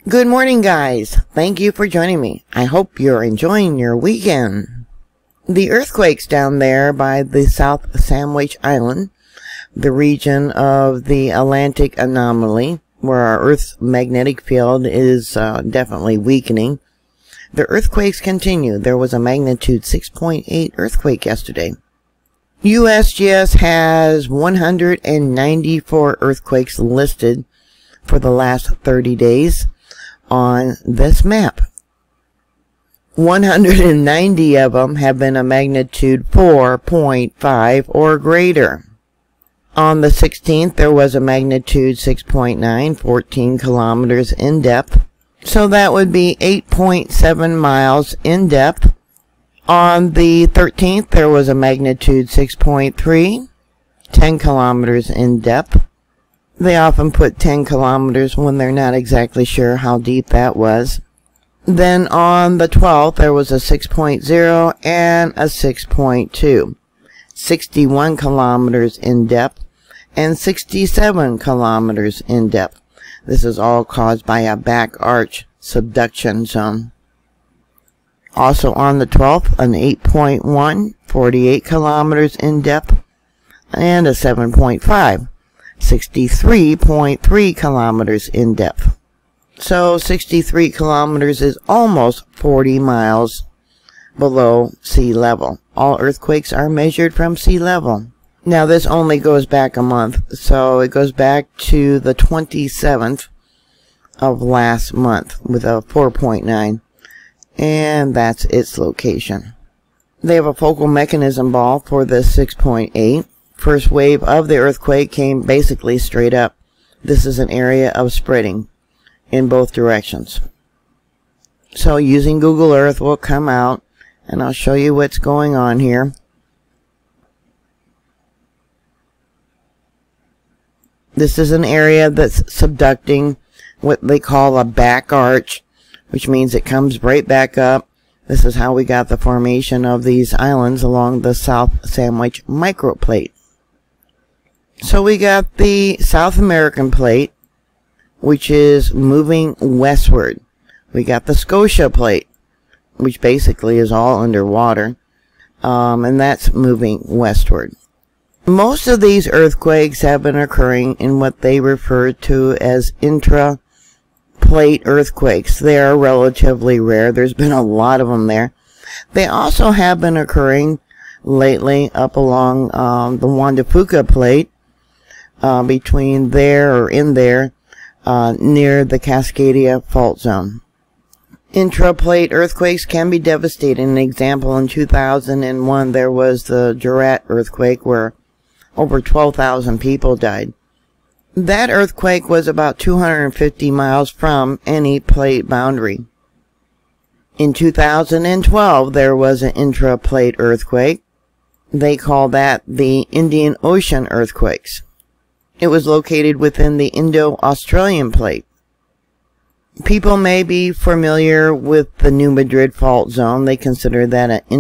Good morning, guys. Thank you for joining me. I hope you're enjoying your weekend. The earthquakes down there by the South Sandwich Island, the region of the Atlantic anomaly, where our Earth's magnetic field is definitely weakening. The earthquakes continue. There was a magnitude 6.8 earthquake yesterday. USGS has 194 earthquakes listed for the last 30 days on this map. 190 of them have been a magnitude 4.5 or greater. On the 16th, there was a magnitude 6.9, 14 kilometers in depth. So that would be 8.7 miles in depth. On the 13th, there was a magnitude 6.3, 10 kilometers in depth. They often put 10 kilometers when they're not exactly sure how deep that was. Then on the 12th, there was a 6.0 and a 6.2. 61 kilometers in depth and 67 kilometers in depth. This is all caused by a back arch subduction zone. Also on the 12th, an 8.1, 48 kilometers in depth, and a 7.5. 63.3 kilometers in depth. So 63 kilometers is almost 40 miles below sea level. All earthquakes are measured from sea level. Now this only goes back a month, so it goes back to the 27th of last month with a 4.9, and that's its location. They have a focal mechanism ball for the 6.8. First wave of the earthquake came basically straight up. This is an area of spreading in both directions. So using Google Earth, we'll come out and I'll show you what's going on here. This is an area that's subducting, what they call a back arch, which means it comes right back up. This is how we got the formation of these islands along the South Sandwich microplate. So we got the South American plate, which is moving westward. We got the Scotia plate, which basically is all underwater, and that's moving westward. Most of these earthquakes have been occurring in what they refer to as Intra-Plate Earthquakes. They are relatively rare. There's been a lot of them there. They also have been occurring lately up along the Juan de Fuca plate, between there or in there, near the Cascadia fault zone. Intraplate earthquakes can be devastating. An example, in 2001, there was the Jurat earthquake where over 12,000 people died. That earthquake was about 250 miles from any plate boundary. In 2012, there was an intraplate earthquake. They call that the Indian Ocean earthquakes. It was located within the Indo-Australian plate. People may be familiar with the New Madrid fault zone. They consider that an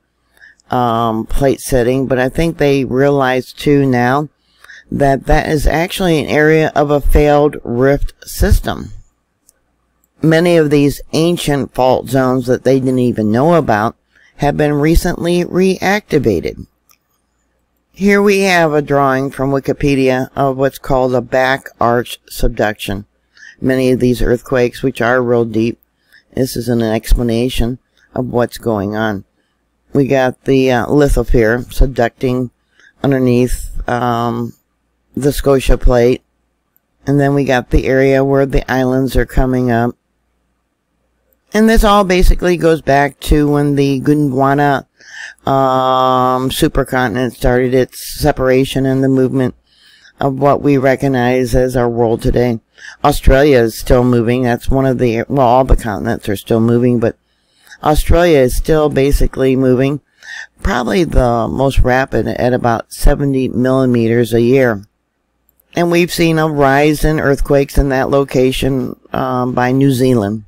intra-plate setting, but I think they realize too now that that is actually an area of a failed rift system. Many of these ancient fault zones that they didn't even know about have been recently reactivated. Here we have a drawing from Wikipedia of what's called a back arch subduction. Many of these earthquakes, which are real deep, this is an explanation of what's going on. We got the lithosphere subducting underneath the Scotia plate, and then we got the area where the islands are coming up. And this all basically goes back to when the Gondwana supercontinent started its separation and the movement of what we recognize as our world today. Australia is still moving. That's one of the, well, all the continents are still moving, but Australia is still basically moving. Probably the most rapid at about 70 millimeters a year. And we've seen a rise in earthquakes in that location by New Zealand.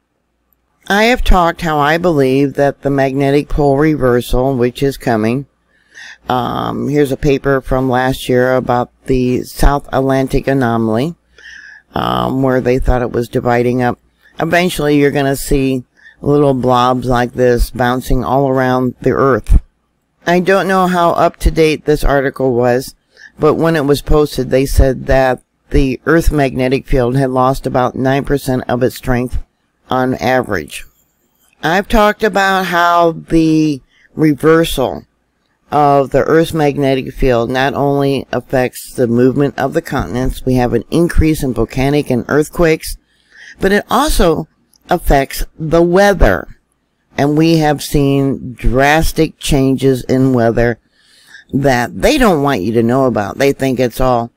I have talked how I believe that the magnetic pole reversal, which is coming, here's a paper from last year about the South Atlantic anomaly, where they thought it was dividing up eventually you're going to see little blobs like this bouncing all around the Earth. I don't know how up to date this article was, but when it was posted, they said that the Earth's magnetic field had lost about 9% of its strength on average. I've talked about how the reversal of the Earth's magnetic field not only affects the movement of the continents, we have an increase in volcanic and earthquakes, but it also affects the weather. And we have seen drastic changes in weather that they don't want you to know about. They think it's all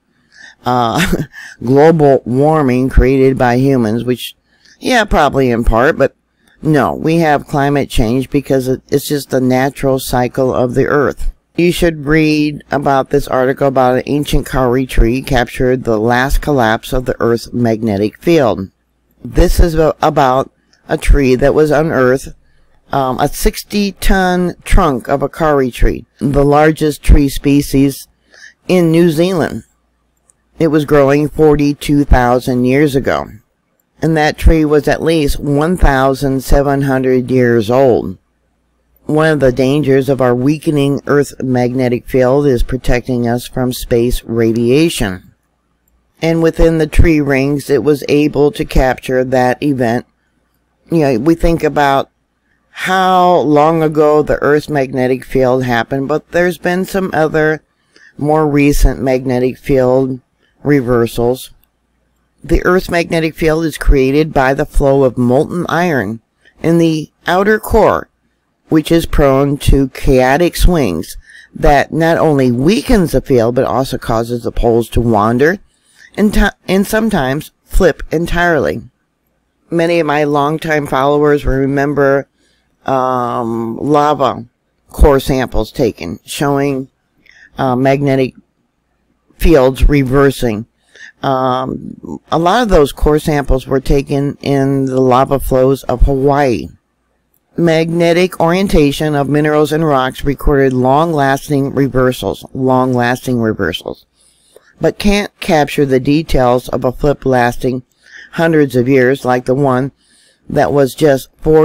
global warming created by humans, which, yeah, probably in part, but no, we have climate change because it's just the natural cycle of the Earth. You should read about this article about an ancient kauri tree captured the last collapse of the Earth's magnetic field. This is about a tree that was unearthed, a 60-ton trunk of a kauri tree, the largest tree species in New Zealand. It was growing 42,000 years ago. And that tree was at least 1,700 years old. One of the dangers of our weakening Earth's magnetic field is protecting us from space radiation. And within the tree rings, it was able to capture that event. You know, we think about how long ago the Earth's magnetic field happened, but there's been some other more recent magnetic field reversals. The Earth's magnetic field is created by the flow of molten iron in the outer core, which is prone to chaotic swings that not only weakens the field, but also causes the poles to wander and sometimes flip entirely. Many of my longtime followers will remember lava core samples taken, showing magnetic fields reversing. A lot of those core samples were taken in the lava flows of Hawaii. Magnetic orientation of minerals and rocks recorded long-lasting reversals, but can't capture the details of a flip lasting hundreds of years like the one that was just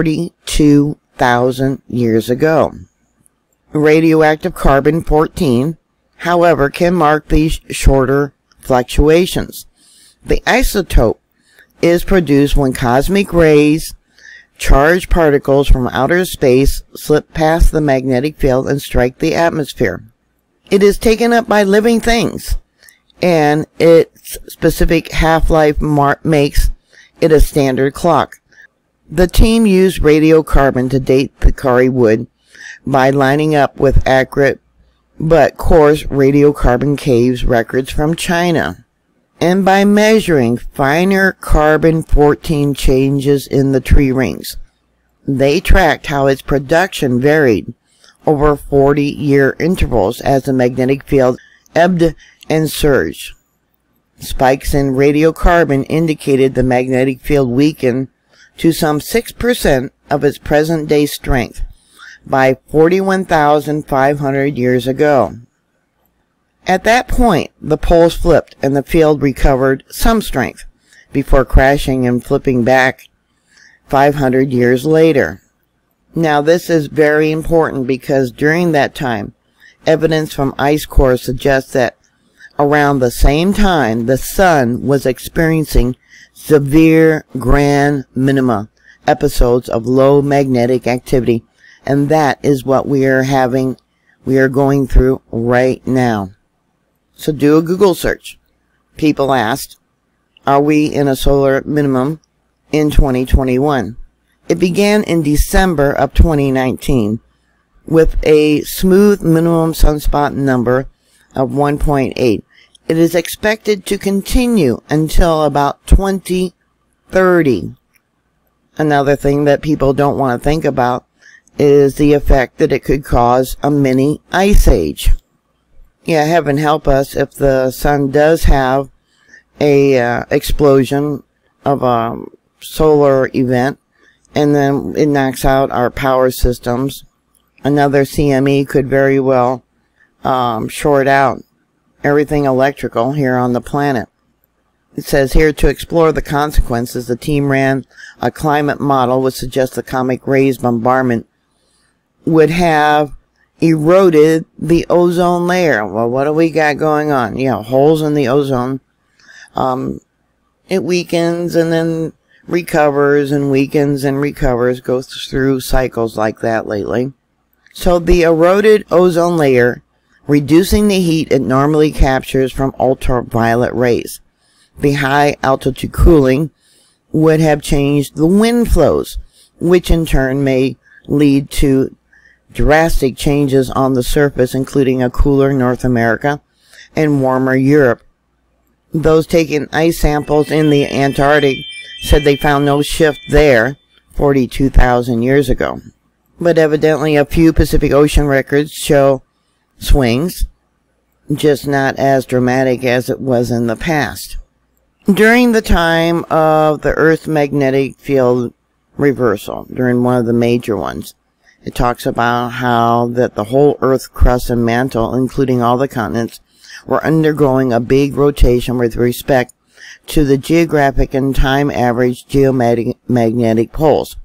42,000 years ago. Radioactive carbon-14, however, can mark these shorter fluctuations. The isotope is produced when cosmic rays, charged particles from outer space, slip past the magnetic field and strike the atmosphere. It is taken up by living things, and its specific half-life makes it a standard clock. The team used radiocarbon to date the kauri wood by lining up with accurate but coarse radiocarbon caves records from China, and by measuring finer carbon-14 changes in the tree rings. They tracked how its production varied over 40-year intervals as the magnetic field ebbed and surged. Spikes in radiocarbon indicated the magnetic field weakened to some 6% of its present-day strength by 41,500 years ago. At that point, the poles flipped and the field recovered some strength before crashing and flipping back 500 years later. Now, this is very important because during that time, evidence from ice cores suggests that around the same time, the sun was experiencing severe grand minima episodes of low magnetic activity, and that is what we are going through right now. So do a Google search. People asked, are we in a solar minimum in 2021? It began in December of 2019 with a smooth minimum sunspot number of 1.8. It is expected to continue until about 2030. Another thing that people don't want to think about is the effect that it could cause a mini ice age. Yeah, heaven help us if the sun does have a explosion of a solar event and then it knocks out our power systems. Another CME could very well short out everything electrical here on the planet. It says here, to explore the consequences, the team ran a climate model which suggests the cosmic rays bombardment would have eroded the ozone layer. Well, what do we got going on? You know, holes in the ozone. It weakens and then recovers and weakens and recovers, goes through cycles like that lately. So the eroded ozone layer, reducing the heat it normally captures from ultraviolet rays. The high altitude cooling would have changed the wind flows, which in turn may lead to drastic changes on the surface, including a cooler North America and warmer Europe. Those taking ice samples in the Antarctic said they found no shift there 42,000 years ago. But evidently a few Pacific Ocean records show swings, just not as dramatic as it was in the past. During the time of the Earth's magnetic field reversal, during one of the major ones, it talks about how that the whole Earth's crust and mantle, including all the continents, were undergoing a big rotation with respect to the geographic and time average geomagnetic poles,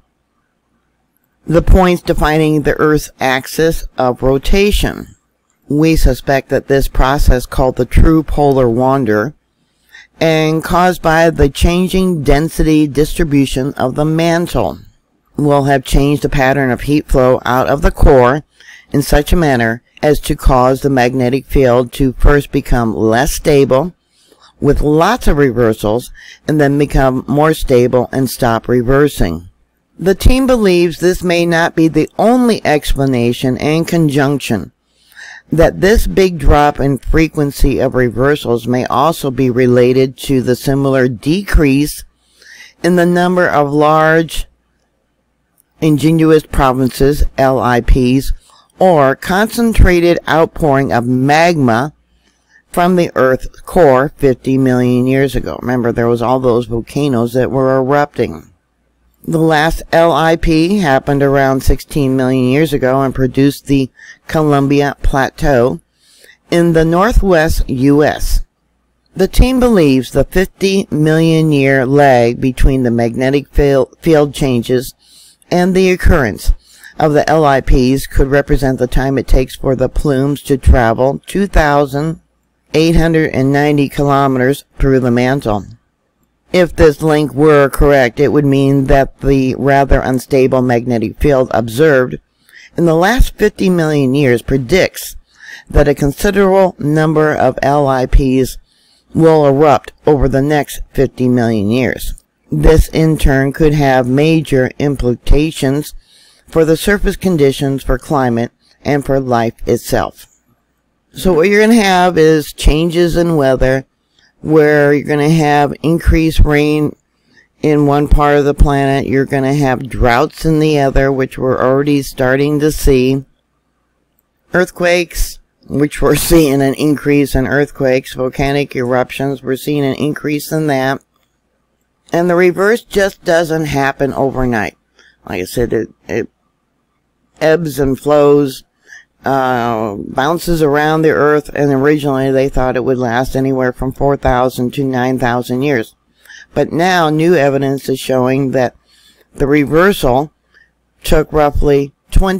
the points defining the Earth's axis of rotation. We suspect that this process, called the true polar wander, and caused by the changing density distribution of the mantle, will have changed the pattern of heat flow out of the core in such a manner as to cause the magnetic field to first become less stable, with lots of reversals, and then become more stable and stop reversing. The team believes this may not be the only explanation, and conjunction that this big drop in frequency of reversals may also be related to the similar decrease in the number of large indigenous provinces, LIPs, or concentrated outpouring of magma from the Earth's core 50 million years ago. Remember, there was all those volcanoes that were erupting. The last LIP happened around 16 million years ago and produced the Columbia Plateau in the northwest U.S. The team believes the 50 million year lag between the magnetic field changes and the occurrence of the LIPs could represent the time it takes for the plumes to travel 2,890 kilometers through the mantle. If this link were correct, it would mean that the rather unstable magnetic field observed in the last 50 million years predicts that a considerable number of LIPs will erupt over the next 50 million years. This in turn could have major implications for the surface conditions, for climate, and for life itself. So what you're going to have is changes in weather, where you're going to have increased rain in one part of the planet. You're going to have droughts in the other, which we're already starting to see. Earthquakes, which we're seeing an increase in earthquakes. Volcanic eruptions, we're seeing an increase in that. And the reverse just doesn't happen overnight. Like I said, it ebbs and flows, bounces around the Earth, and originally they thought it would last anywhere from 4,000 to 9,000 years. But now new evidence is showing that the reversal took roughly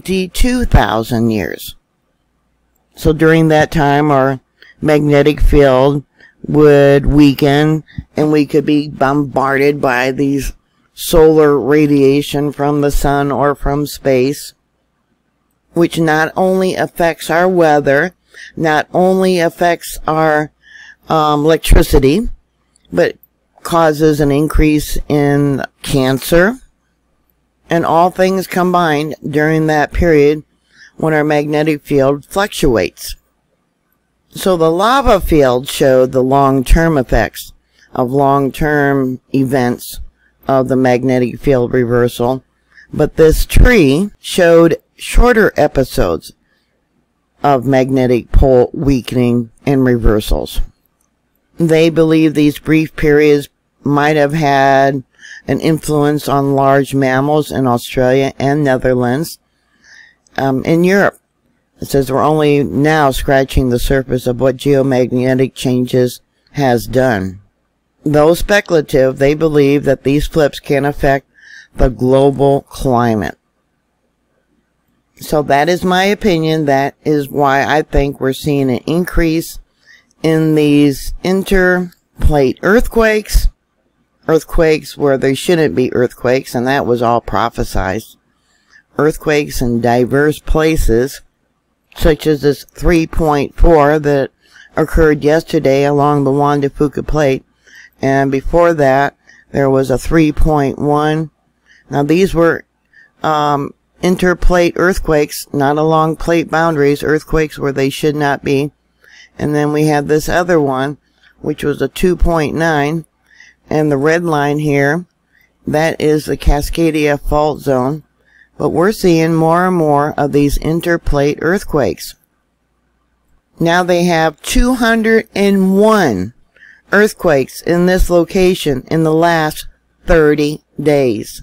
22,000 years. So during that time, our magnetic field would weaken, and we could be bombarded by these solar radiation from the sun or from space, which not only affects our weather, not only affects our electricity, but causes an increase in cancer, and all things combined during that period when our magnetic field fluctuates. So the lava field showed the long-term effects of long-term events of the magnetic field reversal, but this tree showed shorter episodes of magnetic pole weakening and reversals. They believe these brief periods might have had an influence on large mammals in Australia and Netherlands. In Europe, it says we're only now scratching the surface of what geomagnetic changes has done. though speculative, they believe that these flips can affect the global climate. So that is my opinion. That is why I think we're seeing an increase in these interplate earthquakes. Earthquakes where there shouldn't be earthquakes, and that was all prophesized. Earthquakes in diverse places, such as this 3.4 that occurred yesterday along the Juan de Fuca Plate, and before that there was a 3.1. Now these were interplate earthquakes, not along plate boundaries, earthquakes where they should not be. And then we have this other one, which was a 2.9, and the red line here, that is the Cascadia fault zone. But we're seeing more and more of these interplate earthquakes. Now they have 201 earthquakes in this location in the last 30 days.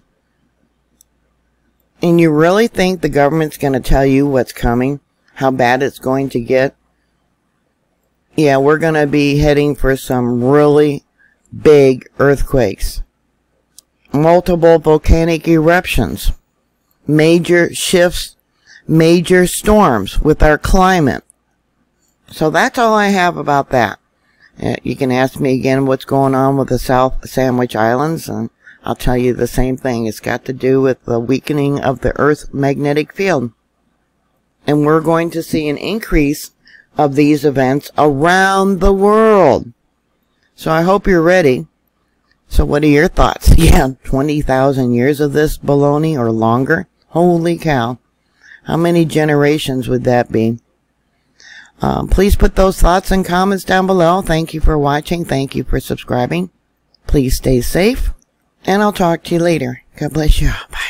And you really think the government's going to tell you what's coming? How bad it's going to get? Yeah, we're going to be heading for some really big earthquakes. Multiple volcanic eruptions. Major shifts. Major storms with our climate. So that's all I have about that. You can ask me again what's going on with the South Sandwich Islands, and I'll tell you the same thing. It's got to do with the weakening of the Earth's magnetic field. And we're going to see an increase of these events around the world. So I hope you're ready. So what are your thoughts? Yeah, 20,000 years of this baloney or longer? Holy cow. How many generations would that be? Please put those thoughts and comments down below. Thank you for watching. Thank you for subscribing. Please stay safe. And I'll talk to you later. God bless you. Bye.